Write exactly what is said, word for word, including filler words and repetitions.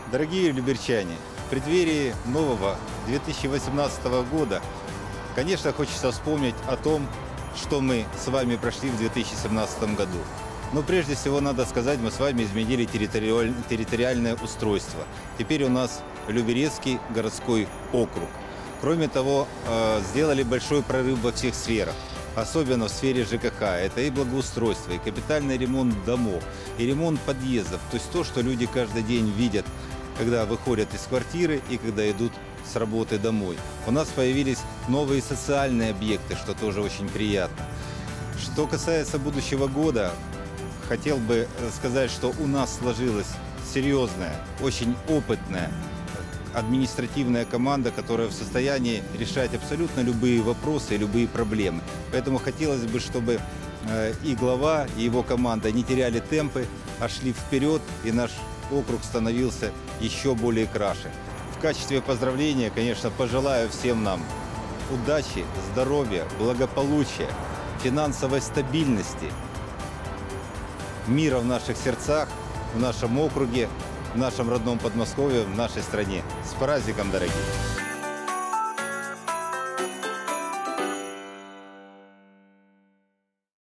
Дорогие люберчане, в преддверии нового две тысячи восемнадцатого года, конечно, хочется вспомнить о том, что мы с вами прошли в две тысячи семнадцатом году. Но прежде всего надо сказать, мы с вами изменили территориаль... территориальное устройство. Теперь у нас Люберецкий городской округ. Кроме того, сделали большой прорыв во всех сферах. Особенно в сфере ЖКХ. Это и благоустройство, и капитальный ремонт домов, и ремонт подъездов. То есть то, что люди каждый день видят, когда выходят из квартиры и когда идут с работы домой. У нас появились новые социальные объекты, что тоже очень приятно. Что касается будущего года, хотел бы сказать, что у нас сложилась серьезная, очень опытная административная команда, которая в состоянии решать абсолютно любые вопросы и любые проблемы. Поэтому хотелось бы, чтобы и глава, и его команда не теряли темпы, а шли вперед, и наш округ становился еще более краше. В качестве поздравления, конечно, пожелаю всем нам удачи, здоровья, благополучия, финансовой стабильности, мира в наших сердцах, в нашем округе, в нашем родном Подмосковье, в нашей стране. С праздником, дорогие!